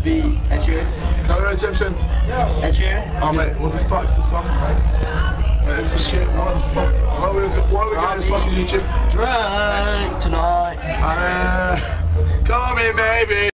be Ed Sheeran. Hello, Egyptian. Ed Sheeran? Oh, mate, what the fuck's the song? Mate, it's a shit. What the fuck? Why are we going to fucking YouTube? Drunk tonight. Come on, baby.